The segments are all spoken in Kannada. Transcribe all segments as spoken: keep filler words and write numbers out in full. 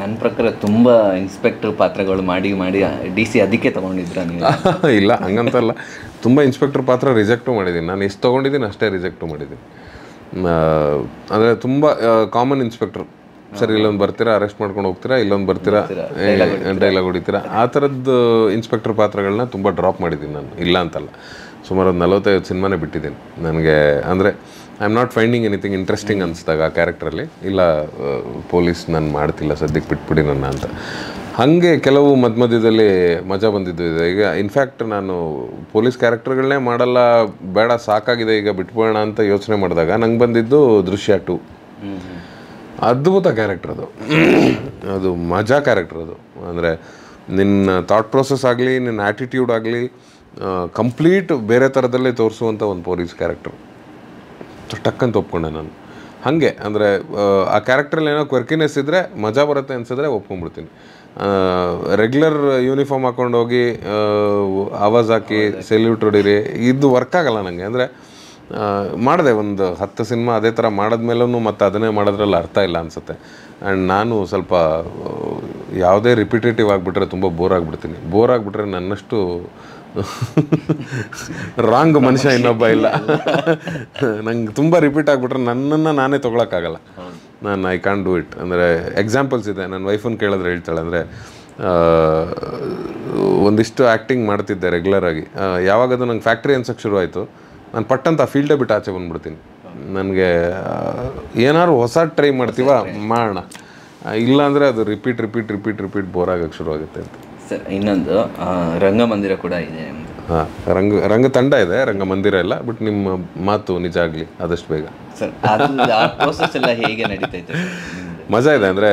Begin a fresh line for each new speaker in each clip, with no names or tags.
ನನ್ನ ಪ್ರಕಾರ ತುಂಬ ಇನ್ಸ್ಪೆಕ್ಟರ್ ಪಾತ್ರಗಳು ಮಾಡಿ ಮಾಡಿ ಡಿ ಸಿ ಅದಕ್ಕೆ ತೊಗೊಂಡಿದ್ರ ನೀವು?
ಇಲ್ಲ ಹಂಗಂತಲ್ಲ, ತುಂಬ ಇನ್ಸ್ಪೆಕ್ಟರ್ ಪಾತ್ರ ರಿಜೆಕ್ಟು ಮಾಡಿದ್ದೀನಿ ನಾನು. ಎಷ್ಟು ತೊಗೊಂಡಿದ್ದೀನಿ ಅಷ್ಟೇ ರಿಜೆಕ್ಟು ಮಾಡಿದ್ದೀನಿ. ಅಂದರೆ ತುಂಬ ಕಾಮನ್ ಇನ್ಸ್ಪೆಕ್ಟ್ರು, ಸರ್ ಇಲ್ಲೊಂದು ಬರ್ತೀರಾ ಅರೆಸ್ಟ್ ಮಾಡ್ಕೊಂಡು ಹೋಗ್ತೀರಾ, ಇಲ್ಲೊಂದು ಬರ್ತೀರಾ ಡೈಲಾಗ್ ಹೊಡಿತೀರಾ, ಆ ಥರದ್ದು ಇನ್ಸ್ಪೆಕ್ಟರ್ ಪಾತ್ರಗಳನ್ನ ತುಂಬ ಡ್ರಾಪ್ ಮಾಡಿದ್ದೀನಿ ನಾನು. ಇಲ್ಲ ಅಂತಲ್ಲ, ಸುಮಾರು ಒಂದು ನಲವತ್ತೈದು ಸಿನಿಮಾನೇ ಬಿಟ್ಟಿದ್ದೀನಿ ನನಗೆ. ಅಂದರೆ I am not finding anything interesting ಅನಿಸ್ದಾಗ ಆ ಕ್ಯಾರೆಕ್ಟ್ರಲ್ಲಿ, ಇಲ್ಲ ಪೊಲೀಸ್ ನಾನು ಮಾಡ್ತಿಲ್ಲ ಸದ್ಯಕ್ಕೆ ಬಿಟ್ಬಿಡಿ ನನ್ನ ಅಂತ. ಹಾಗೆ ಕೆಲವು ಮಧ್ಯ ಮಧ್ಯದಲ್ಲಿ ಮಜಾ ಬಂದಿದ್ದು ಇದೆ. ಈಗ ಇನ್ಫ್ಯಾಕ್ಟ್ ನಾನು ಪೊಲೀಸ್ ಕ್ಯಾರೆಕ್ಟರ್ಗಳನ್ನೇ ಮಾಡಲ್ಲ, ಬೇಡ ಸಾಕಾಗಿದೆ ಈಗ ಬಿಟ್ಬೋಣ ಅಂತ ಯೋಚನೆ ಮಾಡಿದಾಗ ನಂಗೆ ಬಂದಿದ್ದು ದೃಶ್ಯ ಟು. ಅದ್ಭುತ ಕ್ಯಾರೆಕ್ಟರ್ ಅದು, ಅದು ಮಜಾ ಕ್ಯಾರೆಕ್ಟರ್ ಅದು. ಅಂದರೆ ನಿನ್ನ ಥಾಟ್ ಪ್ರೊಸೆಸ್ ಆಗಲಿ, ನಿನ್ನ ಆ್ಯಟಿಟ್ಯೂಡ್ ಆಗಲಿ ಕಂಪ್ಲೀಟ್ ಬೇರೆ ಥರದಲ್ಲೇ ತೋರಿಸುವಂಥ ಒಂದು ಪೊಲೀಸ್ ಕ್ಯಾರೆಕ್ಟರ್. ಟಕ್ಕಂತ ಒಪ್ಕೊಂಡೆ ನಾನು. ಹಾಗೆ ಅಂದರೆ ಆ ಕ್ಯಾರೆಕ್ಟ್ರಲ್ಲಿ ಏನೋ ಕ್ವರ್ಕಿನೆಸ್ ಇದ್ದರೆ ಮಜಾ ಬರುತ್ತೆ ಅನಿಸಿದ್ರೆ ಒಪ್ಕೊಂಡ್ಬಿಡ್ತೀನಿ. ರೆಗ್ಯುಲರ್ ಯೂನಿಫಾರ್ಮ್ ಹಾಕೊಂಡು ಹೋಗಿ ಆವಾಜ್ ಹಾಕಿ ಸೆಲ್ಯೂಟ್ ಹೊಡೀರಿ ಇದು ವರ್ಕ್ ಆಗಲ್ಲ ನನಗೆ. ಅಂದರೆ ಮಾಡಿದೆ ಒಂದು ಹತ್ತು ಸಿನಿಮಾ ಅದೇ ಥರ ಮಾಡಿದ್ಮೇಲೂ ಮತ್ತು ಅದನ್ನೇ ಮಾಡೋದ್ರಲ್ಲಿ ಅರ್ಥ ಇಲ್ಲ ಅನಿಸುತ್ತೆ. ಆ್ಯಂಡ್ ನಾನು ಸ್ವಲ್ಪ ಯಾವುದೇ ರಿಪಿಟೇಟಿವ್ ಆಗಿಬಿಟ್ರೆ ತುಂಬ ಬೋರ್ ಆಗಿಬಿಡ್ತೀನಿ. ಬೋರ್ ಆಗಿಬಿಟ್ರೆ ನನ್ನಷ್ಟು ರಾಂಗ್ ಮನುಷ್ಯ ಇನ್ನೊಬ್ಬ ಇಲ್ಲ. ನಂಗೆ ತುಂಬ ರಿಪೀಟ್ ಆಗಿಬಿಟ್ರೆ ನನ್ನನ್ನು ನಾನೇ ತೊಗೊಳಕ್ಕಾಗಲ್ಲ. ನಾನು ಐ ಕ್ಯಾನ್ ಡೂ ಇಟ್. ಅಂದರೆ ಎಕ್ಸಾಂಪಲ್ಸ್ ಇದೆ, ನನ್ನ ವೈಫನ್ನು ಕೇಳಿದ್ರೆ ಹೇಳ್ತಾಳೆ. ಅಂದರೆ ಒಂದಿಷ್ಟು ಆ್ಯಕ್ಟಿಂಗ್ ಮಾಡ್ತಿದ್ದೆ ರೆಗ್ಯುಲರಾಗಿ. ಯಾವಾಗದು ನಂಗೆ ಫ್ಯಾಕ್ಟ್ರಿ ಅನ್ಸೋಕ್ಕೆ ಶುರು ಆಯಿತು, ನಾನು ಪಟ್ಟಂತ ಆ ಫೀಲ್ಡೇ ಬಿಟ್ಟು ಆಚೆ ಬಂದುಬಿಡ್ತೀನಿ. ನನಗೆ ಏನಾದ್ರು ಹೊಸ ಟ್ರೈ ಮಾಡ್ತೀವ ಮಾಡೋಣ, ಇಲ್ಲಾಂದರೆ ಅದು repeat repeat repeat repeat bore ಆಗೋಕ್ಕೆ ಶುರು ಆಗುತ್ತೆ ಅಂತ.
ಸರ್ ಇನ್ನೊಂದು ರಂಗಮಂದಿರ ಕೂಡ ಇದೆ.
ಹಾಂ, ರಂಗ ರಂಗ ತಂಡ ಇದೆ, ರಂಗಮಂದಿರ ಇಲ್ಲ. ಬಟ್ ನಿಮ್ಮ ಮಾತು ನಿಜ ಆಗಲಿ ಆದಷ್ಟು ಬೇಗ.
ಸರ್ ಪ್ರೋಸೆಸ್ ಎಲ್ಲ ಹೇಗೆ ನಡೀತೈತೆ?
ಮಜಾ ಇದೆ. ಅಂದರೆ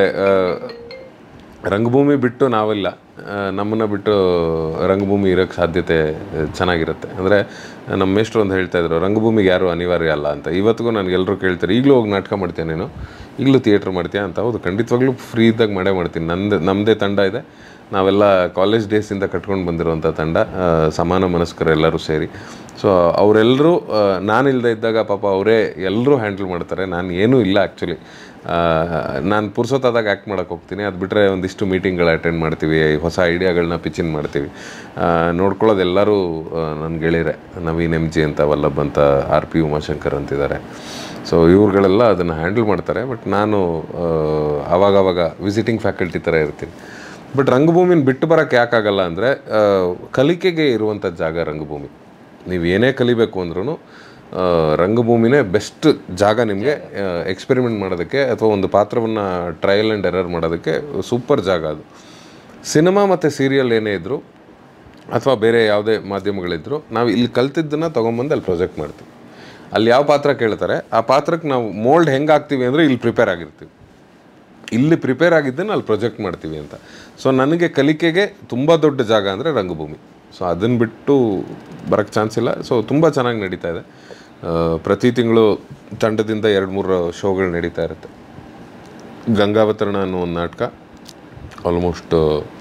ರಂಗಭೂಮಿ ಬಿಟ್ಟು ನಾವೆಲ್ಲ, ನಮ್ಮನ್ನು ಬಿಟ್ಟು ರಂಗಭೂಮಿ ಇರೋಕ್ಕೆ ಸಾಧ್ಯತೆ ಚೆನ್ನಾಗಿರುತ್ತೆ. ಅಂದರೆ ನಮ್ಮ ಮೇಷ್ಟ್ರು ಒಂದು ಹೇಳ್ತಾಯಿದ್ರು, ರಂಗಭೂಮಿಗೆ ಯಾರು ಅನಿವಾರ್ಯ ಅಲ್ಲ ಅಂತ. ಇವತ್ತಿಗೂ ನನಗೆಲ್ಲರೂ ಕೇಳ್ತಾರೆ, ಈಗಲೂ ಹೋಗಿ ನಾಟಕ ಮಾಡ್ತೀಯ ನೀನು, ಈಗಲೂ ಥಿಯೇಟ್ರ್ ಮಾಡ್ತೀಯಾ ಅಂತ. ಹೌದು, ಖಂಡಿತವಾಗ್ಲೂ ಫ್ರೀ ಇದ್ದಾಗ ಮಾಡೇ ಮಾಡ್ತೀನಿ. ನಂದು ನಮ್ಮದೇ ತಂಡ ಇದೆ, ನಾವೆಲ್ಲ ಕಾಲೇಜ್ ಡೇಸಿಂದ ಕಟ್ಕೊಂಡು ಬಂದಿರುವಂಥ ತಂಡ, ಸಮಾನ ಮನಸ್ಕರು ಎಲ್ಲರೂ ಸೇರಿ. ಸೊ ಅವರೆಲ್ಲರೂ ನಾನಿಲ್ಲದೆ ಇದ್ದಾಗ ಪಾಪ ಅವರೇ ಎಲ್ಲರೂ ಹ್ಯಾಂಡಲ್ ಮಾಡ್ತಾರೆ. ನಾನು ಏನೂ ಇಲ್ಲ ಆ್ಯಕ್ಚುಲಿ. ನಾನು ಪುರ್ಸೊತ್ತಾದಾಗ ಆ್ಯಕ್ಟ್ ಮಾಡೋಕ್ಕೆ ಹೋಗ್ತೀನಿ. ಅದು ಬಿಟ್ಟರೆ ಒಂದಿಷ್ಟು ಮೀಟಿಂಗ್ಗಳು ಅಟೆಂಡ್ ಮಾಡ್ತೀವಿ, ಹೊಸ ಐಡಿಯಾಗಳನ್ನ ಪಿಚಿನ್ ಮಾಡ್ತೀವಿ. ನೋಡ್ಕೊಳ್ಳೋದು ಎಲ್ಲರೂ ನನ್ನ ಗೆಳೆಯರೆ, ನವೀನ್ ಎಮ್ ಜಿ ಅಂತ, ವಲ್ಲಭ್ ಅಂತ, ಆರ್ ಪಿ ಉಮಾಶಂಕರ್ ಅಂತಿದ್ದಾರೆ. ಸೊ ಇವ್ರುಗಳೆಲ್ಲ ಅದನ್ನು ಹ್ಯಾಂಡಲ್ ಮಾಡ್ತಾರೆ. ಬಟ್ ನಾನು ಆವಾಗವಾಗ ವಿಸಿಟಿಂಗ್ ಫ್ಯಾಕಲ್ಟಿ ಥರ ಇರ್ತೀನಿ. ಬಟ್ ರಂಗಭೂಮಿನ ಬಿಟ್ಟು ಬರೋಕ್ಕೆ ಯಾಕಾಗಲ್ಲ ಅಂದರೆ, ಕಲಿಕೆಗೆ ಇರುವಂಥ ಜಾಗ ರಂಗಭೂಮಿ. ನೀವು ಏನೇ ಕಲಿಬೇಕು ಅಂದ್ರೂ ರಂಗಭೂಮಿನೇ ಬೆಸ್ಟ್ ಜಾಗ ನಿಮಗೆ ಎಕ್ಸ್ಪೆರಿಮೆಂಟ್ ಮಾಡೋದಕ್ಕೆ, ಅಥವಾ ಒಂದು ಪಾತ್ರವನ್ನು ಟ್ರಯಲ್ ಆ್ಯಂಡ್ ಎರರ್ ಮಾಡೋದಕ್ಕೆ ಸೂಪರ್ ಜಾಗ ಅದು. ಸಿನಿಮಾ ಮತ್ತು ಸೀರಿಯಲ್ ಏನೇ ಇದ್ದರೂ, ಅಥವಾ ಬೇರೆ ಯಾವುದೇ ಮಾಧ್ಯಮಗಳಿದ್ದರೂ, ನಾವು ಇಲ್ಲಿ ಕಲ್ತಿದ್ದನ್ನು ತೊಗೊಂಬಂದು ಅಲ್ಲಿ ಪ್ರೊಜೆಕ್ಟ್ ಮಾಡ್ತೀವಿ. ಅಲ್ಲಿ ಯಾವ ಪಾತ್ರ ಕೇಳ್ತಾರೆ ಆ ಪಾತ್ರಕ್ಕೆ ನಾವು ಮೋಲ್ಡ್ ಹೆಂಗೆ ಆಗ್ತೀವಿ ಅಂದರೆ ಇಲ್ಲಿ ಪ್ರಿಪೇರ್ ಆಗಿರ್ತೀವಿ. ಇಲ್ಲಿ ಪ್ರಿಪೇರ್ ಆಗಿದ್ದನ್ನು ಅಲ್ಲಿ ಪ್ರೊಜೆಕ್ಟ್ ಮಾಡ್ತೀವಿ ಅಂತ. ಸೊ ನನಗೆ ಕಲಿಕೆಗೆ ತುಂಬ ದೊಡ್ಡ ಜಾಗ ಅಂದರೆ ರಂಗಭೂಮಿ. ಸೊ ಅದನ್ನು ಬಿಟ್ಟು ಬರೋಕ್ಕೆ ಚಾನ್ಸ್ ಇಲ್ಲ. ಸೊ ತುಂಬ ಚೆನ್ನಾಗಿ ನಡೀತಾ ಇದೆ. ಪ್ರತಿ ತಿಂಗಳು ತಂಡದಿಂದ ಎರಡು ಮೂರು ಶೋಗಳು ನಡೀತಾ ಇರುತ್ತೆ. ಗಂಗಾವತರಣ ಅನ್ನೋ ಒಂದು ನಾಟಕ ಆಲ್ಮೋಸ್ಟ್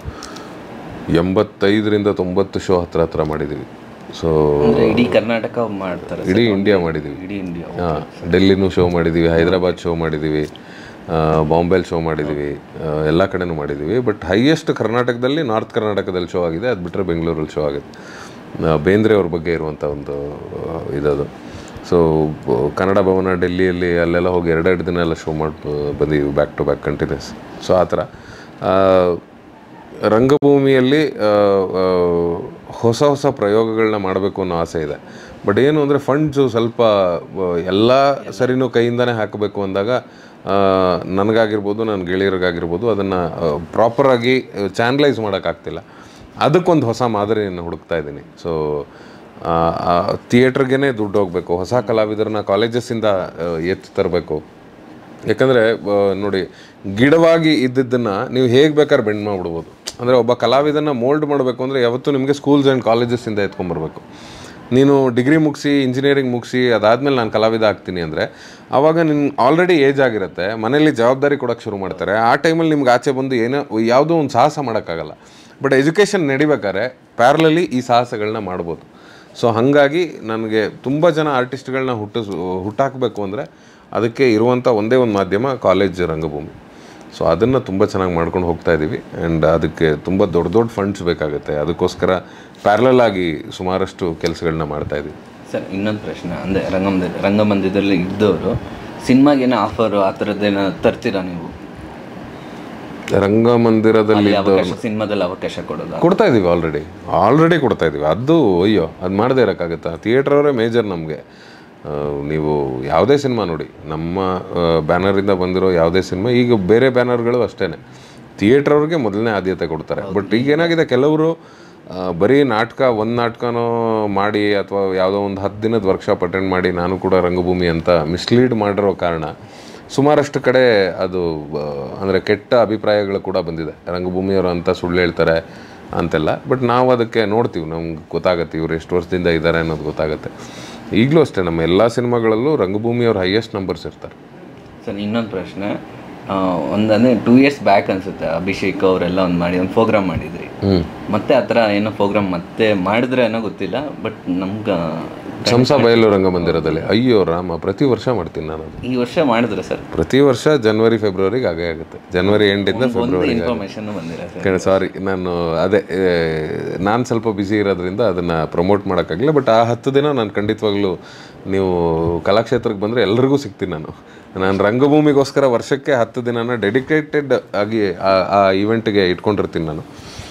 ಎಂಬತ್ತೈದರಿಂದ ತೊಂಬತ್ತು ಶೋ ಹತ್ರ ಹತ್ರ ಮಾಡಿದ್ದೀವಿ. ಸೊ
ಇಡೀ ಕರ್ನಾಟಕ ಮಾಡ್ತಾರೆ,
ಇಡೀ ಇಂಡಿಯಾ ಮಾಡಿದ್ದೀವಿ.
ಇಡೀ ಇಂಡಿಯಾ
ಹಾಂ, ಡೆಲ್ಲಿನೂ ಶೋ ಮಾಡಿದ್ದೀವಿ, ಹೈದರಾಬಾದ್ ಶೋ ಮಾಡಿದ್ದೀವಿ, ಬಾಂಬೆಲಿ ಶೋ ಮಾಡಿದ್ದೀವಿ, ಎಲ್ಲ ಕಡೆನೂ ಮಾಡಿದ್ದೀವಿ. ಬಟ್ ಹೈಯೆಸ್ಟ್ ಕರ್ನಾಟಕದಲ್ಲಿ ನಾರ್ತ್ ಕರ್ನಾಟಕದಲ್ಲಿ ಶೋ ಆಗಿದೆ. ಅದು ಬಿಟ್ಟರೆ ಬೆಂಗಳೂರಲ್ಲಿ ಶೋ ಆಗಿದೆ. ಬೇಂದ್ರೆ ಅವ್ರ ಬಗ್ಗೆ ಇರುವಂಥ ಒಂದು ಇದದು. ಸೊ ಕನ್ನಡ ಭವನ ಡೆಲ್ಲಿಯಲ್ಲಿ ಅಲ್ಲೆಲ್ಲ ಹೋಗಿ ಎರಡೆರಡು ದಿನ ಎಲ್ಲ ಶೋ ಮಾಡಿ ಬಂದಿದ್ದೀವಿ, back to back continues. So ಆ ಥರ ರಂಗಭೂಮಿಯಲ್ಲಿ ಹೊಸ ಹೊಸ ಪ್ರಯೋಗಗಳನ್ನ ಮಾಡಬೇಕು ಅನ್ನೋ ಆಸೆ ಇದೆ. ಬಟ್ ಏನು ಅಂದರೆ ಫಂಡ್ಸು ಸ್ವಲ್ಪ ಎಲ್ಲ ಸರಿನೂ ಕೈಯಿಂದನೇ ಹಾಕಬೇಕು ಅಂದಾಗ ನನಗಾಗಿರ್ಬೋದು, ನನ್ನ ಗೆಳೆಯರಿಗಾಗಿರ್ಬೋದು, ಅದನ್ನು ಪ್ರಾಪರಾಗಿ ಚಾನಲೈಸ್ ಮಾಡೋಕ್ಕಾಗ್ತಿಲ್ಲ. ಅದಕ್ಕೊಂದು ಹೊಸ ಮಾದರಿಯನ್ನು ಹುಡುಕ್ತಾ ಇದ್ದೀನಿ. ಸೊ ಥಿಯೇಟ್ರಿಗೇ ದುಡ್ಡು ಹೋಗಬೇಕು, ಹೊಸ ಕಲಾವಿದರನ್ನ ಕಾಲೇಜಸ್ಸಿಂದ ಎತ್ತು ತರಬೇಕು. ಯಾಕಂದರೆ ನೋಡಿ, ಗಿಡವಾಗಿ ಇದ್ದಿದ್ದನ್ನು ನೀವು ಹೇಗೆ ಬೇಕಾದ್ರೆ ಬೆಂಡ್ ಮಾಡಿಬಿಡ್ಬೋದು. ಅಂದರೆ ಒಬ್ಬ ಕಲಾವಿದನ್ನು ಮೋಲ್ಡ್ ಮಾಡಬೇಕು ಅಂದರೆ ಯಾವತ್ತೂ ನಿಮಗೆ ಸ್ಕೂಲ್ಸ್ ಆ್ಯಂಡ್ ಕಾಲೇಜಸ್ಸಿಂದ ಎತ್ಕೊಂಬರ್ಬೇಕು. ನೀನು ಡಿಗ್ರಿ ಮುಗಿಸಿ ಇಂಜಿನಿಯರಿಂಗ್ ಮುಗಿಸಿ ಅದಾದಮೇಲೆ ನಾನು ಕಲಾವಿದ ಆಗ್ತೀನಿ ಅಂದರೆ ಆವಾಗ ನಿನ್ನ ಆಲ್ರೆಡಿ ಏಜ್ ಆಗಿರುತ್ತೆ, ಮನೇಲಿ ಜವಾಬ್ದಾರಿ ಕೊಡೋಕ್ಕೆ ಶುರು ಮಾಡ್ತಾರೆ. ಆ ಟೈಮಲ್ಲಿ ನಿಮ್ಗೆ ಆಚೆ ಬಂದು ಏನೋ ಯಾವುದೋ ಒಂದು ಸಾಹಸ ಮಾಡೋಕ್ಕಾಗಲ್ಲ. ಬಟ್ ಎಜುಕೇಷನ್ ನಡಿಬೇಕಾದ್ರೆ ಪ್ಯಾರಲಲಿ ಈ ಸಾಹಸಗಳನ್ನ ಮಾಡ್ಬೋದು. ಸೊ ಹಾಗಾಗಿ ನನಗೆ ತುಂಬ ಜನ ಆರ್ಟಿಸ್ಟ್ಗಳನ್ನ ಹುಟ್ಟಿಸ್ ಹುಟ್ಟಾಕಬೇಕು ಅಂದರೆ ಅದಕ್ಕೆ ಇರುವಂಥ ಒಂದೇ ಒಂದು ಮಾಧ್ಯಮ ಕಾಲೇಜ್ ರಂಗಭೂಮಿ. ಸೊ ಅದನ್ನು ತುಂಬ ಚೆನ್ನಾಗಿ ಮಾಡ್ಕೊಂಡು ಹೋಗ್ತಾ ಇದ್ದೀವಿ. ಆ್ಯಂಡ್ ಅದಕ್ಕೆ ತುಂಬ ದೊಡ್ಡ ದೊಡ್ಡ ಫಂಡ್ಸ್ ಬೇಕಾಗುತ್ತೆ. ಅದಕ್ಕೋಸ್ಕರ ಪ್ಯಾರಲಲ್ ಆಗಿ ಸುಮಾರಷ್ಟು ಕೆಲಸಗಳನ್ನ ಮಾಡ್ತಾಯಿದ್ದೀವಿ.
ಸರ್ ಇನ್ನೊಂದು ಪ್ರಶ್ನೆ, ಅಂದರೆ ರಂಗಮಂದಿರ ರಂಗಮಂದಿರದಲ್ಲಿ ಇದ್ದವರು ಸಿನಿಮಾಗೇನೋ ಆಫರು ಆ ಥರದ್ದೇನೋ ತರ್ತೀರಾ ನೀವು?
ರಂಗಮಂದಿರದಲ್ಲಿ
ಅವಕಾಶ ಸಿನಿಮಾದಲ್ಲಿ ಅವಕಾಶ ಕೊಡೋದು
ಕೊಡ್ತಾ ಇದ್ದೀವಿ. ಆಲ್ರೆಡಿ ಆಲ್ರೆಡಿ ಕೊಡ್ತಾ ಇದ್ದೀವಿ. ಅದು ಅಯ್ಯೋ ಅದು ಮಾಡದೇ ಇರೋಕ್ಕಾಗತ್ತಾ? ಥಿಯೇಟ್ರ್ ಅವರೇ ಮೇಜರ್ ನಮಗೆ. ನೀವು ಯಾವುದೇ ಸಿನಿಮಾ ನೋಡಿ, ನಮ್ಮ ಬ್ಯಾನರಿಂದ ಬಂದಿರೋ ಯಾವುದೇ ಸಿನಿಮಾ, ಈಗ ಬೇರೆ ಬ್ಯಾನರ್ಗಳು ಅಷ್ಟೇ ಥಿಯೇಟ್ರ್ ಅವ್ರಿಗೆ ಮೊದಲನೇ ಆದ್ಯತೆ ಕೊಡ್ತಾರೆ. ಬಟ್ ಈಗ ಏನಾಗಿದೆ, ಕೆಲವರು ಬರೀ ನಾಟಕ ಒಂದು ನಾಟಕನೋ ಮಾಡಿ ಅಥವಾ ಯಾವುದೋ ಒಂದು ಹತ್ತು ದಿನದ ವರ್ಕ್ಶಾಪ್ ಅಟೆಂಡ್ ಮಾಡಿ ನಾನು ಕೂಡ ರಂಗಭೂಮಿ ಅಂತ ಮಿಸ್ಲೀಡ್ ಮಾಡಿರೋ ಕಾರಣ ಸುಮಾರಷ್ಟು ಕಡೆ ಅದು ಅಂದರೆ ಕೆಟ್ಟ ಅಭಿಪ್ರಾಯಗಳು ಕೂಡ ಬಂದಿದೆ. ರಂಗಭೂಮಿಯವರು ಅಂತ ಸುಳ್ಳು ಹೇಳ್ತಾರೆ ಅಂತೆಲ್ಲ. ಬಟ್ ನಾವು ಅದಕ್ಕೆ ನೋಡ್ತೀವಿ, ನಮ್ಗೆ ಗೊತ್ತಾಗುತ್ತೆ ಇವ್ರು ಎಷ್ಟು ವರ್ಷದಿಂದ ಇದ್ದಾರೆ ಅನ್ನೋದು ಗೊತ್ತಾಗುತ್ತೆ. ಈಗಲೂ ಅಷ್ಟೇ ನಮ್ಮ ಎಲ್ಲ ಸಿನಿಮಾಗಳಲ್ಲೂ ರಂಗಭೂಮಿಯವ್ರ ಹೈಯೆಸ್ಟ್ ನಂಬರ್ಸ್ ಇರ್ತಾರೆ.
ಸರ್ ಇನ್ನೊಂದು ಪ್ರಶ್ನೆ, ಒಂದು ಅಂದರೆ ಟೂ ಇಯರ್ಸ್ ಬ್ಯಾಕ್ ಅನಿಸುತ್ತೆ ಅಭಿಷೇಕ್ ಅವರೆಲ್ಲ ಒಂದು ಮಾಡಿ ಒಂದು ಪ್ರೋಗ್ರಾಮ್ ಮಾಡಿದ್ರಿ. ಮತ್ತೆ ಆ ಥರ ಏನೋ ಪ್ರೋಗ್ರಾಮ್ ಮತ್ತೆ ಮಾಡಿದ್ರೆ ಏನೋ ಗೊತ್ತಿಲ್ಲ. ಬಟ್ ನಮ್ಗೆ
ಸಂಸಾ ಬಯಲು ರಂಗಮಂದಿರದಲ್ಲಿ ಅಯ್ಯೋ ರಾಮ ಪ್ರತಿ ವರ್ಷ ಮಾಡ್ತೀನಿ ನಾನು.
ಈ ವರ್ಷ ಮಾಡಿದ್ರೆ ಸರ್? ಪ್ರತಿ
ವರ್ಷ ಜನವರಿ ಫೆಬ್ರವರಿಗೆ ಆಗೇ ಆಗುತ್ತೆ. ಜನವರಿ ಎಂಡಿಂದ ಫೆಬ್ರವರಿ.
ಇನ್ಫಾರ್ಮೇಷನ್ ಬಂದಿಲ್ಲ
ಸಾರಿ, ನಾನು ಅದೇ ನಾನು ಸ್ವಲ್ಪ ಬ್ಯುಸಿ ಇರೋದ್ರಿಂದ ಅದನ್ನು ಪ್ರಮೋಟ್ ಮಾಡೋಕ್ಕಾಗಲಿಲ್ಲ. ಬಟ್ ಆ ಹತ್ತು ದಿನ ನಾನು ಖಂಡಿತವಾಗ್ಲೂ ನೀವು ಕಲಾಕ್ಷೇತ್ರಕ್ಕೆ ಬಂದರೆ ಎಲ್ರಿಗೂ ಸಿಗ್ತೀನಿ. ನಾನು ನಾನು ರಂಗಭೂಮಿಗೋಸ್ಕರ ವರ್ಷಕ್ಕೆ ಹತ್ತು ದಿನನ ಡೆಡಿಕೇಟೆಡ್ ಆಗಿ ಆ ಈವೆಂಟ್ಗೆ ಇಟ್ಕೊಂಡಿರ್ತೀನಿ ನಾನು.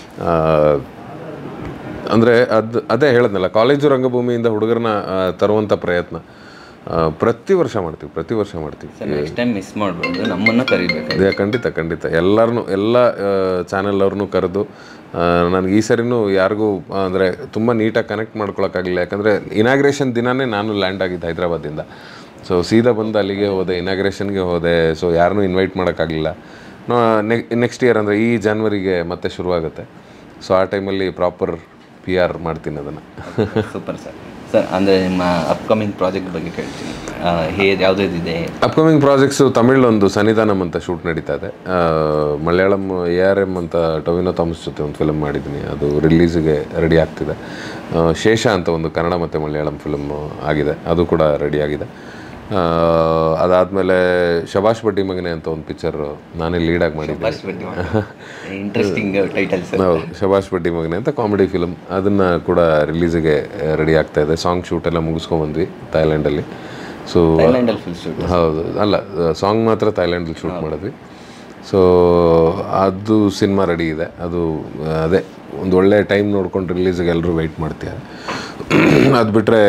ಅಂದರೆ ಅದು ಅದೇ ಹೇಳಿದ್ನಲ್ಲ, ಕಾಲೇಜು ರಂಗಭೂಮಿಯಿಂದ ಹುಡುಗರನ್ನ ತರುವಂಥ ಪ್ರಯತ್ನ ಪ್ರತಿ ವರ್ಷ ಮಾಡ್ತೀವಿ ಪ್ರತಿ ವರ್ಷ ಮಾಡ್ತೀವಿ
ನೆಕ್ಸ್ಟ್ ಟೈಮ್ ಮಿಸ್ ಮಾಡ್ಬೋದು, ನಮ್ಮನ್ನು ಕರಿಬೇಕು.
ಅದೇ ಖಂಡಿತ ಖಂಡಿತ ಎಲ್ಲರನ್ನೂ ಎಲ್ಲ ಚಾನೆಲ್ ಅವ್ರನ್ನೂ ಕರೆದು ನನಗೆ ಈ ಸರಿನೂ ಯಾರಿಗೂ ಅಂದರೆ ತುಂಬ ನೀಟಾಗಿ ಕನೆಕ್ಟ್ ಮಾಡ್ಕೊಳಕ್ಕಾಗಲಿಲ್ಲ. ಯಾಕಂದರೆ ಇನಾಗ್ರೇಷನ್ ದಿನವೇ ನಾನು ಲ್ಯಾಂಡ್ ಆಗಿದ್ದು ಹೈದ್ರಾಬಾದಿಂದ. ಸೊ ಸೀದಾ ಬಂದು ಅಲ್ಲಿಗೆ ಹೋದೆ, ಇನಾಗ್ರೇಷನ್ಗೆ ಹೋದೆ. ಸೊ ಯಾರನ್ನೂ ಇನ್ವೈಟ್ ಮಾಡೋಕ್ಕಾಗಲಿಲ್ಲ. ನೆಕ್ಸ್ಟ್ ಇಯರ್ ಅಂದರೆ ಈ ಜಾನ್ವರಿಗೆ ಮತ್ತೆ ಶುರುವಾಗುತ್ತೆ. ಸೊ ಆ ಟೈಮಲ್ಲಿ ಪ್ರಾಪರ್ ಪಿ ಆರ್ ಮಾಡ್ತೀನಿ ಅದನ್ನು.
Super sir. ಸರ್ ಅಂದರೆ ನಿಮ್ಮ ಅಪ್ಕಮಿಂಗ್ ಪ್ರಾಜೆಕ್ಟ್ ಬಗ್ಗೆ ಕೇಳ್ತೀನಿ, ಹೇಗೆ ಯಾವುದಿದೆ?
ಅಪ್ಕಮಿಂಗ್ ಪ್ರಾಜೆಕ್ಟ್ಸು ತಮಿಳೊಂದು ಸನ್ನಿಧಾನಂ ಅಂತ ಶೂಟ್ ನಡೀತಾ ಇದೆ. ಮಲಯಾಳಂ ಎ ಆರ್ ಎಮ್ ಅಂತ ಟೊವಿನೋ ಥಾಮಸ್ ಜೊತೆ ಒಂದು ಫಿಲಮ್ ಮಾಡಿದ್ದೀನಿ, ಅದು ರಿಲೀಸಿಗೆ ರೆಡಿ ಆಗ್ತಿದೆ. ಶೇಷ ಅಂತ ಒಂದು ಕನ್ನಡ ಮತ್ತು ಮಲಯಾಳಂ ಫಿಲಮ್ ಆಗಿದೆ, ಅದು ಕೂಡ ರೆಡಿ ಆಗಿದೆ. ಅದಾದಮೇಲೆ ಶಬಾಷ್ ಬಡ್ಡಿ ಮಗನೆ ಅಂತ ಒಂದು ಪಿಕ್ಚರು ನಾನೇ ಲೀಡಾಗಿ ಮಾಡಿದ್ದೀನಿ.
Interesting titles.
ಹೌದು, ಶಬಾಷ್ ಬಡ್ಡಿ ಮಗನೆ ಅಂತ ಕಾಮಿಡಿ ಫಿಲಮ್, ಅದನ್ನು ಕೂಡ ರಿಲೀಸಿಗೆ ರೆಡಿ ಆಗ್ತಾ ಇದೆ. ಸಾಂಗ್ ಶೂಟ್ ಎಲ್ಲ ಮುಗಿಸ್ಕೊಂಡ್ಬಂದ್ವಿ ಥೈಲ್ಯಾಂಡಲ್ಲಿ. ಸೊ ಹೌದು, ಅಲ್ಲ ಸಾಂಗ್ ಮಾತ್ರ ಥೈಲ್ಯಾಂಡಲ್ಲಿ ಶೂಟ್ ಮಾಡಿದ್ವಿ. ಸೊ ಅದು ಸಿನಿಮಾ ರೆಡಿ ಇದೆ. ಅದು ಅದೇ ಒಂದು ಒಳ್ಳೆ ಟೈಮ್ ನೋಡ್ಕೊಂಡು ರಿಲೀಸಿಗೆ ಎಲ್ಲರೂ ವೆಯ್ಟ್ ಮಾಡ್ತಿದ್ದಾರೆ. ಅದು ಬಿಟ್ಟರೆ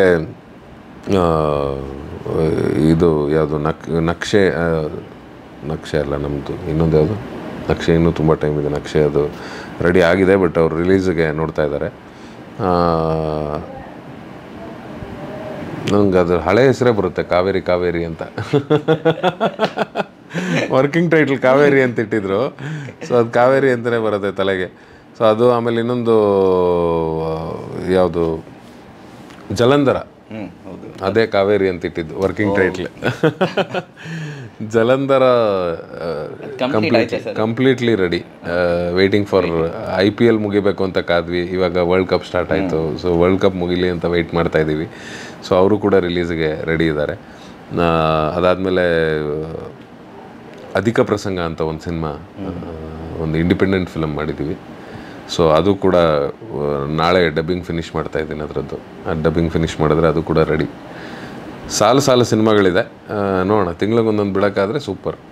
ಇದು ಯಾವುದು ನಕ್ ನಕ್ಷೆ ನಕ್ಷೆ ಅಲ್ಲ ನಮ್ಮದು ಇನ್ನೊಂದು ಯಾವುದು ನಕ್ಷೆ, ಇನ್ನೂ ತುಂಬ ಟೈಮ್ ಇದೆ. ನಕ್ಷೆ ಅದು ರೆಡಿ ಆಗಿದೆ, ಬಟ್ ಅವ್ರು ರಿಲೀಸಿಗೆ ನೋಡ್ತಾ ಇದ್ದಾರೆ. ನಂಗೆ ಅದು ಹಳೆ ಹೆಸರೇ ಬರುತ್ತೆ, ಕಾವೇರಿ ಕಾವೇರಿ ಅಂತ. ವರ್ಕಿಂಗ್ ಟೈಟ್ಲ್ ಕಾವೇರಿ ಅಂತ ಇಟ್ಟಿದ್ರು. ಸೊ ಅದು ಕಾವೇರಿ ಅಂತಲೇ ಬರುತ್ತೆ ತಲೆಗೆ. ಸೊ ಅದು ಆಮೇಲೆ ಇನ್ನೊಂದು ಯಾವುದು ಜಲಂಧರ, ಅದೇ ಕಾವೇರಿ ಅಂತ ಇಟ್ಟಿದ್ದು working title. Jalandhara completely completely ready. Waiting for I P L ಮುಗಿಬೇಕು ಅಂತ ಕಾದ್ವಿ. ಇವಾಗ ವರ್ಲ್ಡ್ ಕಪ್ ಸ್ಟಾರ್ಟ್ ಆಯಿತು. ಸೊ ವರ್ಲ್ಡ್ ಕಪ್ ಮುಗಿಲಿ ಅಂತ ವೆಯ್ಟ್ ಮಾಡ್ತಾ ಇದ್ದೀವಿ. ಸೊ ಅವರು ಕೂಡ ರಿಲೀಸ್ಗೆ ರೆಡಿ ಇದ್ದಾರೆ. ಅದಾದಮೇಲೆ ಅಧಿಕ ಪ್ರಸಂಗ ಅಂತ ಒಂದು ಸಿನಿಮಾ, ಒಂದು ಇಂಡಿಪೆಂಡೆಂಟ್ ಫಿಲಮ್ ಮಾಡಿದ್ದೀವಿ. ಸೊ ಅದು ಕೂಡ ನಾಳೆ ಡಬ್ಬಿಂಗ್ ಫಿನಿಷ್ ಮಾಡ್ತಾ ಇದ್ದೀನಿ ಅದರದ್ದು. ಆ ಡಬ್ಬಿಂಗ್ ಫಿನಿಷ್ ಮಾಡಿದ್ರೆ ಅದು ಕೂಡ ರೆಡಿ. ಸಾಲು ಸಾಲು ಸಿನಿಮಾಗಳಿದೆ, ನೋಡೋಣ. ತಿಂಗಳಿಗೊಂದೊಂದು ಬಿಡೋಕ್ಕಾದರೆ ಸೂಪರ್.